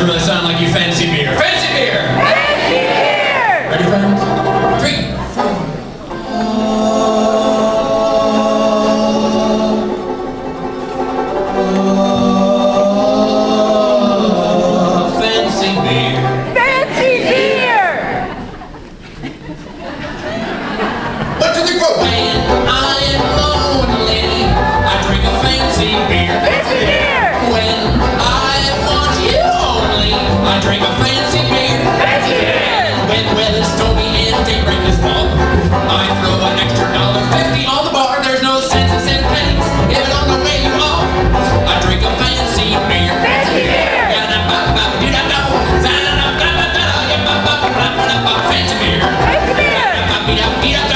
doesn't really sound like you fancy beer. Fancy beer! Fancy beer! Ready, friends? 3, 4. Fancy beer. Fancy beer! What do they grow? When I am lonely, I drink a fancy beer. Fancy beer! When I want you only, I drink a fancy beer. Fancy beer! When the weather's stormy and daybreak is long, I throw an extra $1.50 on the bar. There's no sense in pennies if it don't go where you are. I drink a fancy beer. Fancy beer! Fancy beer. Fancy beer!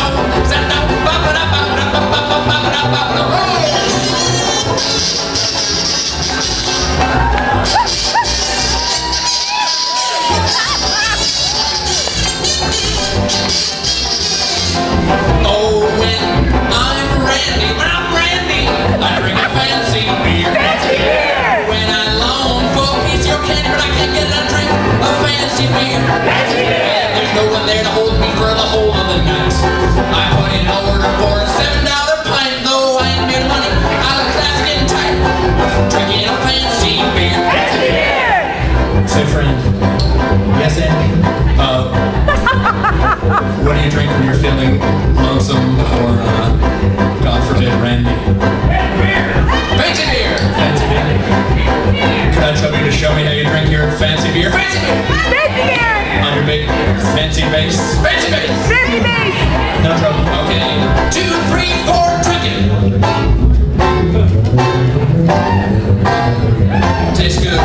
Oh, when I'm Randy, I drink a fancy beer. Fancy beer! When I long for a piece of your candy, but I can't get it, I drink a fancy beer. Fancy beer! There's no one there to hold me for the whole of the night. I put in an order for a $7 pint, though I ain't made of money. I look classy and tight, drinking a fancy beer. Fancy beer! Say, friend. Yes, Andy. What do you drink when you're feeling lonesome or, God forbid, randy? Fancy beer! Fancy beer. Can I tell you to show me how you drink your fancy beer? Fancy beer! Fancy beer! On your big fancy base. Fancy base! Fancy base! No trouble. Okay. 2, 3, 4, drink it. Tastes good.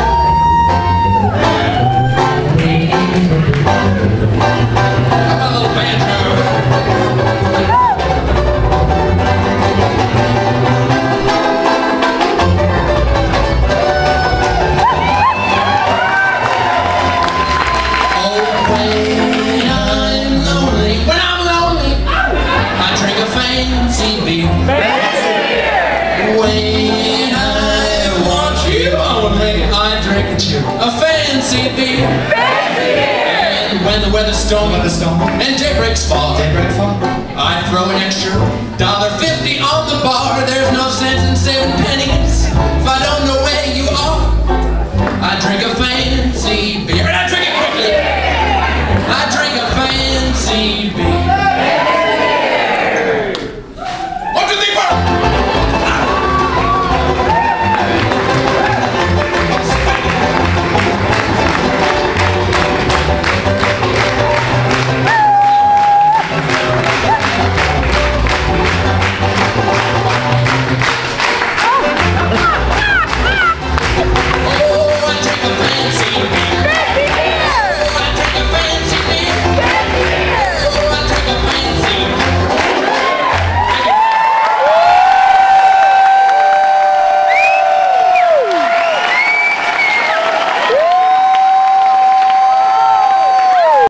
How about a little banjo? Oh, when I'm lonely, I drink a fancy beer. Fancy beer! When I want you only, I drink a fancy beer. Fancy beer! And when the weather's stormy and daybreaks fall, I throw an extra $1.50 on the bar. There's no sense in saving